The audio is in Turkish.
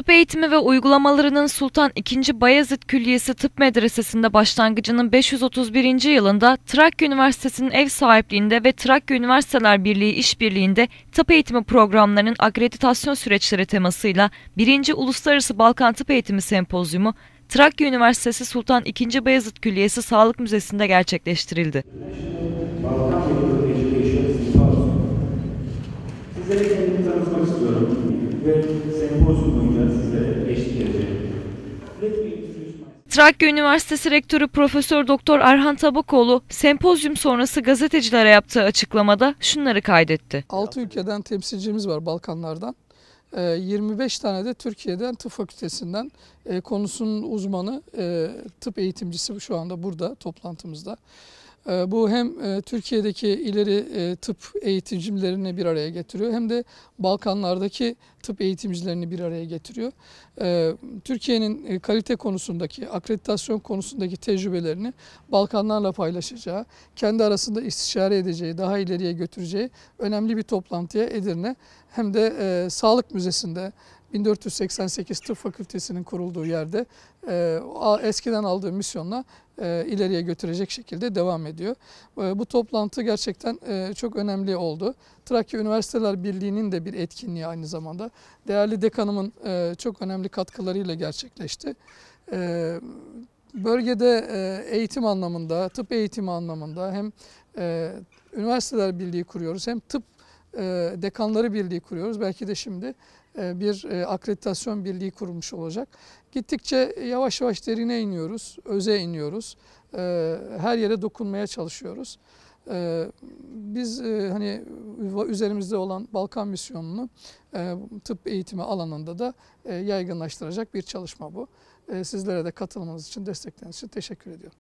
Tıp eğitimi ve uygulamalarının Sultan II. Bayezid Külliyesi Tıp Medresesi'nde başlangıcının 531. yılında Trakya Üniversitesi'nin ev sahipliğinde ve Trakya Üniversiteler Birliği işbirliğinde tıp eğitimi programlarının akreditasyon süreçleri temasıyla 1. Uluslararası Balkan Tıp Eğitimi Sempozyumu Trakya Üniversitesi Sultan II. Bayezid Külliyesi Sağlık Müzesi'nde gerçekleştirildi. Sizlere kendimi tanıtmak istiyorum ve sempozyum boyunca sizlere eşlik edeceğim. Trakya Üniversitesi Rektörü Profesör Doktor Erhan Tabakoğlu, sempozyum sonrası gazetecilere yaptığı açıklamada şunları kaydetti. 6 ülkeden temsilcimiz var Balkanlardan. 25 tane de Türkiye'den tıp fakültesinden konusunun uzmanı, tıp eğitimcisi şu anda burada toplantımızda. Bu hem Türkiye'deki ileri tıp eğitimcilerini bir araya getiriyor hem de Balkanlardaki tıp eğitimcilerini bir araya getiriyor. Türkiye'nin kalite konusundaki, akreditasyon konusundaki tecrübelerini Balkanlarla paylaşacağı, kendi arasında istişare edeceği, daha ileriye götüreceği önemli bir toplantıya Edirne hem de Sağlık Müzesi'nde 1488 Tıp Fakültesi'nin kurulduğu yerde eskiden aldığı misyonla ileriye götürecek şekilde devam ediyor. Bu toplantı gerçekten çok önemli oldu. Trakya Üniversiteler Birliği'nin de bir etkinliği aynı zamanda. Değerli dekanımın çok önemli katkılarıyla gerçekleşti. Bölgede eğitim anlamında, tıp eğitimi anlamında hem Üniversiteler Birliği kuruyoruz hem tıp dekanları birliği kuruyoruz. Belki de şimdi bir akreditasyon birliği kurulmuş olacak. Gittikçe yavaş yavaş derine iniyoruz, öze iniyoruz. Her yere dokunmaya çalışıyoruz. Biz hani üzerimizde olan Balkan misyonunu tıp eğitimi alanında da yaygınlaştıracak bir çalışma bu. Sizlere de katılmanız için, destekleriniz için teşekkür ediyorum.